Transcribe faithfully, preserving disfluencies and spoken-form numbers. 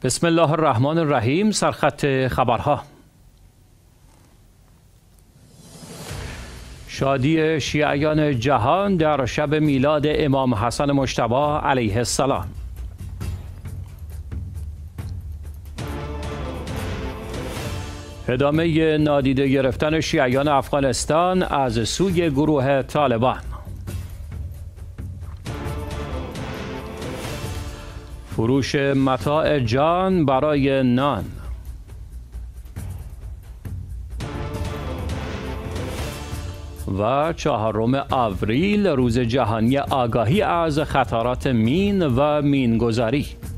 بسم الله الرحمن الرحیم. سرخط خبرها. شادی شیعیان جهان در شب میلاد امام حسن مجتبی علیه السلام. ادامه نادیده گرفتن شیعیان افغانستان از سوی گروه طالبان. فروش متاع جان برای نان. و چهارم آوریل روز جهانی آگاهی از خطرات مین و مینگذاری.